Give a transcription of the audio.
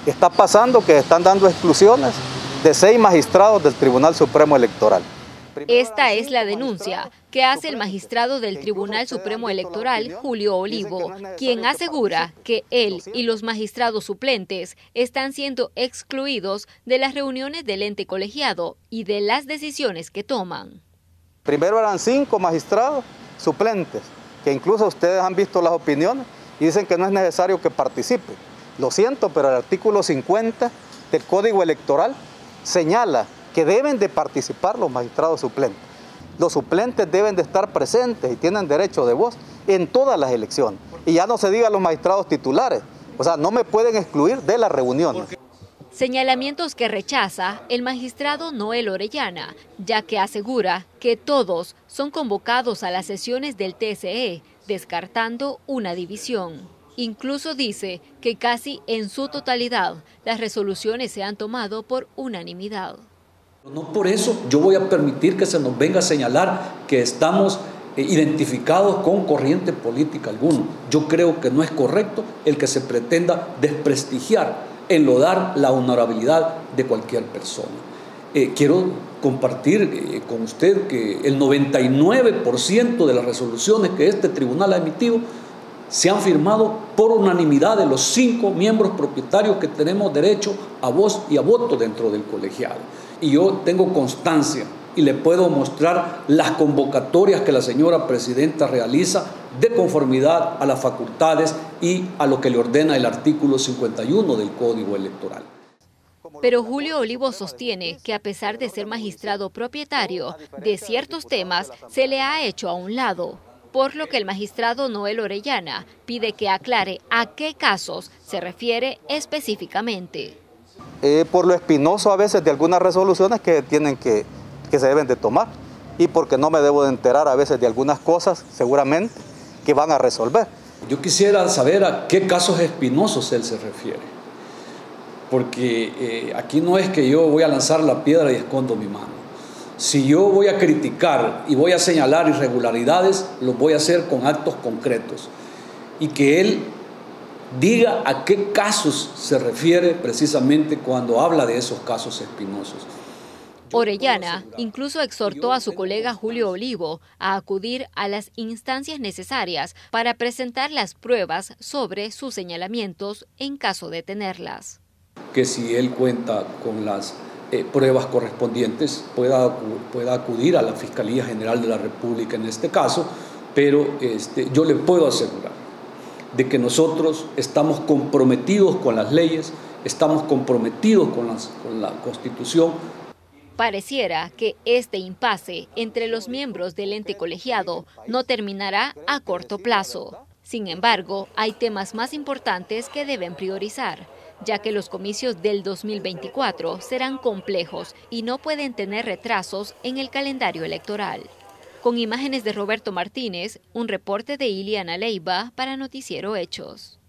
Está pasando que están dando exclusiones de 6 magistrados del Tribunal Supremo Electoral. Esta es la denuncia que hace el magistrado del Tribunal Supremo Electoral, Julio Olivo, quien asegura que él y los magistrados suplentes están siendo excluidos de las reuniones del ente colegiado y de las decisiones que toman. Primero eran 5 magistrados suplentes, que incluso ustedes han visto las opiniones y dicen que no es necesario que participen. Lo siento, pero el artículo 50 del Código Electoral señala que deben de participar los magistrados suplentes. Los suplentes deben de estar presentes y tienen derecho de voz en todas las elecciones. Y ya no se diga los magistrados titulares, o sea, no me pueden excluir de las reuniones. Señalamientos que rechaza el magistrado Noel Orellana, ya que asegura que todos son convocados a las sesiones del TSE, descartando una división. Incluso dice que casi en su totalidad las resoluciones se han tomado por unanimidad. No por eso yo voy a permitir que se nos venga a señalar que estamos identificados con corriente política alguna. Yo creo que no es correcto el que se pretenda desprestigiar, enlodar la honorabilidad de cualquier persona. Quiero compartir con usted que el 99% de las resoluciones que este tribunal ha emitido se han firmado por unanimidad de los 5 miembros propietarios que tenemos derecho a voz y a voto dentro del colegiado. Y yo tengo constancia y le puedo mostrar las convocatorias que la señora presidenta realiza de conformidad a las facultades y a lo que le ordena el artículo 51 del Código Electoral. Pero Julio Olivo sostiene que a pesar de ser magistrado propietario de ciertos temas, se le ha hecho a un lado, por lo que el magistrado Noel Orellana pide que aclare a qué casos se refiere específicamente. Por lo espinoso a veces de algunas resoluciones que se deben de tomar y porque no me debo de enterar a veces de algunas cosas seguramente que van a resolver. Yo quisiera saber a qué casos espinosos él se refiere, porque aquí no es que yo voy a lanzar la piedra y escondo mi mano. Si yo voy a criticar y voy a señalar irregularidades, lo voy a hacer con actos concretos y que él diga a qué casos se refiere precisamente cuando habla de esos casos espinosos. Orellana incluso exhortó a su colega Julio Olivo a acudir a las instancias necesarias para presentar las pruebas sobre sus señalamientos en caso de tenerlas. Que si él cuenta con las pruebas correspondientes pueda acudir a la Fiscalía General de la República en este caso, pero yo le puedo asegurar de que nosotros estamos comprometidos con las leyes, estamos comprometidos con la Constitución. Pareciera que este impasse entre los miembros del ente colegiado no terminará a corto plazo. Sin embargo, hay temas más importantes que deben priorizar, ya que los comicios del 2024 serán complejos y no pueden tener retrasos en el calendario electoral. Con imágenes de Roberto Martínez, un reporte de Iliana Leiva para Noticiero Hechos.